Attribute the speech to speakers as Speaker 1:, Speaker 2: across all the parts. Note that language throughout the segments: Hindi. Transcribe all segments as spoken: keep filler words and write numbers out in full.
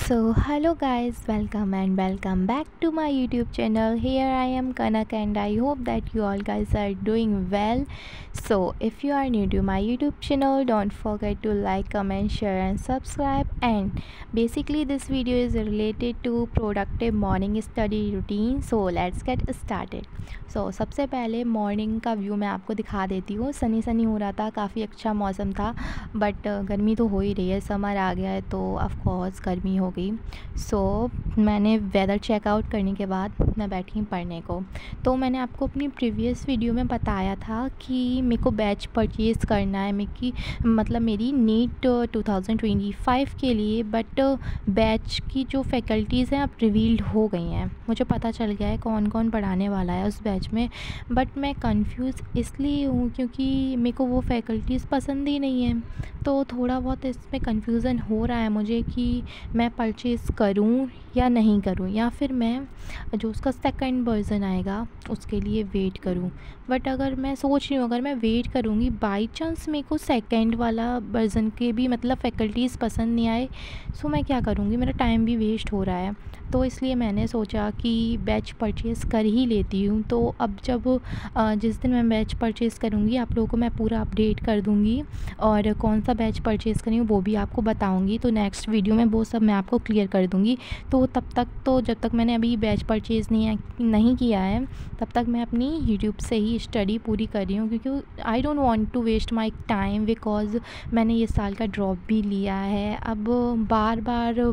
Speaker 1: So hello guys, welcome and welcome back to my YouTube channel. Here I am Kanak and I hope that you all guys are doing well. So if you are new to my YouTube channel, don't forget to like, comment, share and subscribe. And basically this video is related to productive morning study routine. So let's get started. So सबसे पहले मॉर्निंग का व्यू मैं आपको दिखा देती हूँ. सनी सनी हो रहा था, काफ़ी अच्छा मौसम था, बट गर्मी तो हो ही रही है. समर आ गया है तो ऑफ कोर्स गर्मी हो गई. सो so, मैंने वेदर चेकआउट करने के बाद मैं बैठी पढ़ने को. तो मैंने आपको अपनी प्रीवियस वीडियो में बताया था कि मेरे को बैच परचेज़ करना है, मेरे की मतलब मेरी NEET two thousand twenty five के लिए. बट बैच की जो फैकल्टीज़ हैं अब रिवील्ड हो गई हैं. मुझे पता चल गया है कौन कौन पढ़ाने वाला है उस बैच में. बट मैं कंफ्यूज इसलिए हूँ क्योंकि मेरे को वो फैकल्टीज़ पसंद ही नहीं है. तो थोड़ा बहुत इसमें कन्फ्यूज़न हो रहा है मुझे कि मैं परचेज़ करूं या नहीं करूं, या फिर मैं जो उसका सेकंड वर्ज़न आएगा उसके लिए वेट करूं. बट अगर मैं सोच रही हूँ अगर मैं वेट करूँगी, बाई चांस मेरे को सेकंड वाला वर्ज़न के भी मतलब फैकल्टीज़ पसंद नहीं आए, सो मैं क्या करूँगी, मेरा टाइम भी वेस्ट हो रहा है. तो इसलिए मैंने सोचा कि बैच परचेज़ कर ही लेती हूँ. तो अब जब जिस दिन मैं बैच परचेज़ करूँगी आप लोगों को मैं पूरा अपडेट कर दूँगी, और कौन सा बैच परचेज़ करी हूँ वो भी आपको बताऊँगी. तो नेक्स्ट वीडियो में वो सब मैं आपको क्लियर कर दूँगी. तो तब तक तो जब तक मैंने अभी बैच परचेज़ नहीं नहीं किया है तब तक मैं अपनी यूट्यूब से ही स्टडी पूरी कर रही हूँ, क्योंकि I don't want to waste my time, because मैंने ये साल का ड्रॉप भी लिया है. अब बार बार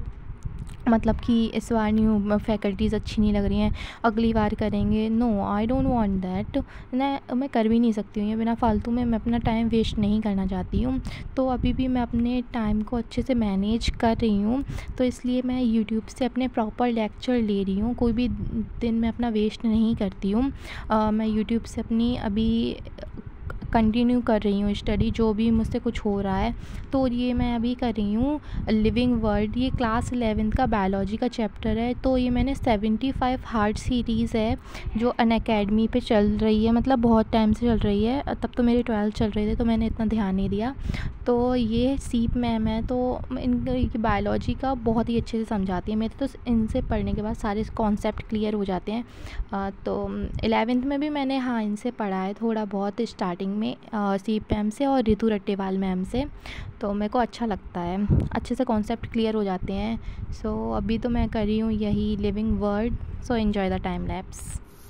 Speaker 1: मतलब कि इस बार न्यू फैकल्टीज़ अच्छी नहीं लग रही हैं, अगली बार करेंगे. No, I don't want that. मैं मैं कर भी नहीं सकती हूँ ये बिना फालतू में. मैं अपना टाइम वेस्ट नहीं करना चाहती हूँ. तो अभी भी मैं अपने टाइम को अच्छे से मैनेज कर रही हूँ. तो इसलिए मैं यूट्यूब से अपने प्रॉपर लेक्चर ले रही हूँ. कोई भी दिन मैं अपना वेस्ट नहीं करती हूँ. मैं यूट्यूब से अपनी अभी कंटिन्यू कर रही हूँ स्टडी, जो भी मुझसे कुछ हो रहा है. तो ये मैं अभी कर रही हूँ लिविंग वर्ल्ड. ये क्लास इलेवेंथ का बायोलॉजी का चैप्टर है. तो ये मैंने सेवेंटी फाइव हार्ट सीरीज़ है जो अनअकैडमी पे चल रही है, मतलब बहुत टाइम से चल रही है. तब तो मेरे ट्वेल्थ चल रहे थे तो मैंने इतना ध्यान नहीं दिया. तो ये सीप मैम है, तो इनकी बायोलॉजी का बहुत ही अच्छे से समझाती है. मेरे तो इनसे पढ़ने के बाद सारे कॉन्सेप्ट क्लियर हो जाते हैं. तो एलेवेंथ में भी मैंने हाँ इनसे पढ़ा है थोड़ा बहुत स्टार्टिंग में, सीप मैम से और रितु रट्टेवाल मैम से. तो मेरे को अच्छा लगता है, अच्छे से कॉन्सेप्ट क्लियर हो जाते हैं. सो so, अभी तो मैं कर रही हूँ यही living world. So enjoy the time lapse.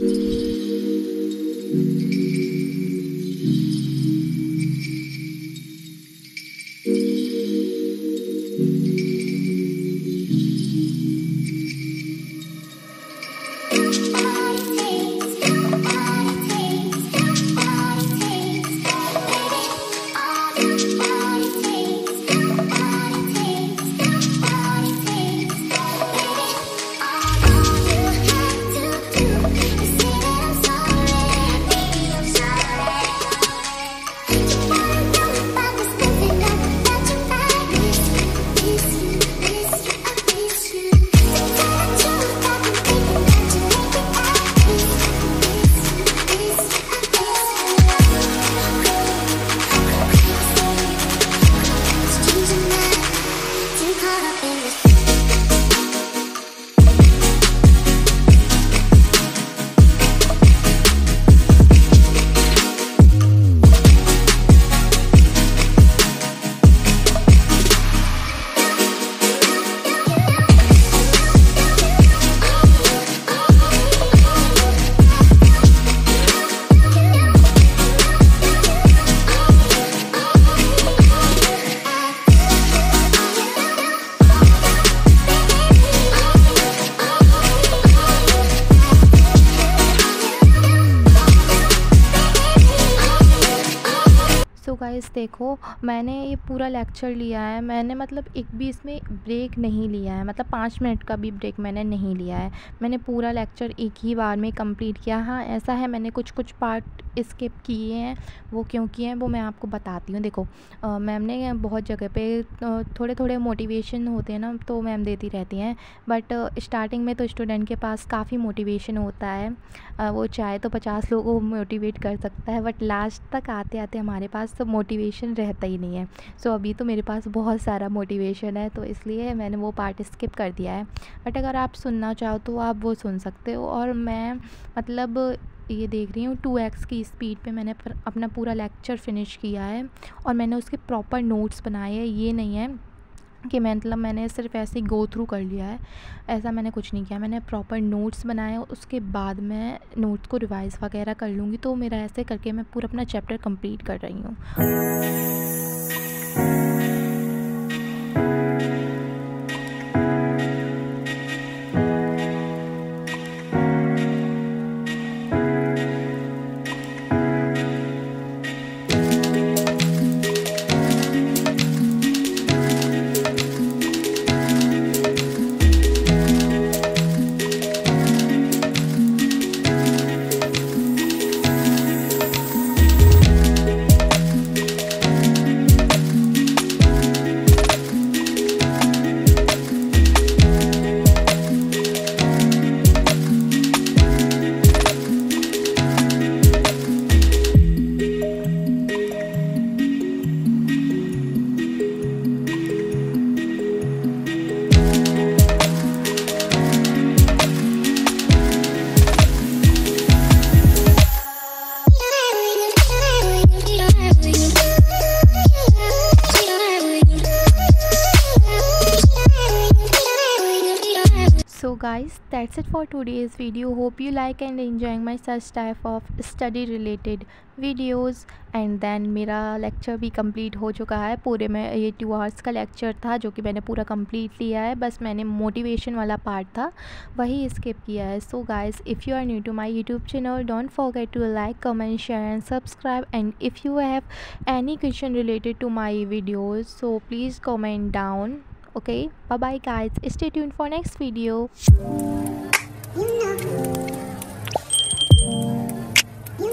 Speaker 1: तो गाइस देखो, मैंने ये पूरा लेक्चर लिया है. मैंने मतलब एक भी इसमें ब्रेक नहीं लिया है, मतलब पाँच मिनट का भी ब्रेक मैंने नहीं लिया है. मैंने पूरा लेक्चर एक ही बार में कंप्लीट किया. हाँ ऐसा है मैंने कुछ कुछ पार्ट स्किप किए हैं. वो क्यों किए हैं वो मैं आपको बताती हूँ. देखो मैम ने बहुत जगह पे थोड़े थोड़े मोटिवेशन होते हैं ना, तो मैम देती रहती हैं. बट स्टार्टिंग में तो स्टूडेंट के पास काफ़ी मोटिवेशन होता है. वो चाहे तो पचास लोगों को मोटिवेट कर सकता है, बट लास्ट तक आते आते हमारे पास तो मोटिवेशन रहता ही नहीं है। सो so, अभी तो मेरे पास बहुत सारा मोटिवेशन है, तो इसलिए मैंने वो पार्ट स्किप कर दिया है। बट अगर आप सुनना चाहो तो आप वो सुन सकते हो। और मैं मतलब ये देख रही हूँ टू एक्स की स्पीड पे मैंने अपना पूरा लेक्चर फिनिश किया है, और मैंने उसके प्रॉपर नोट्स बनाए हैं। ये नहीं है कि मैं मतलब मैंने सिर्फ ऐसे ही गो थ्रू कर लिया है, ऐसा मैंने कुछ नहीं किया। मैंने प्रॉपर नोट्स बनाए, उसके बाद मैं नोट्स को रिवाइज़ वगैरह कर लूँगी। तो मेरा ऐसे करके मैं पूरा अपना चैप्टर कंप्लीट कर रही हूँ। So guys, that's it for today's video. Hope you like and enjoying my such type of study related videos. And then मेरा लेक्चर भी कंप्लीट हो चुका है पूरे में। ये टू आवर्स का लेक्चर था जो कि मैंने पूरा कंप्लीट लिया है, बस मैंने मोटिवेशन वाला पार्ट था वही स्किप किया है। So guys, if you are new to my YouTube channel, don't forget to like, comment, share and subscribe. And if you have any question related to my videos, so please comment down. Okay, bye bye guys, stay tuned for next video.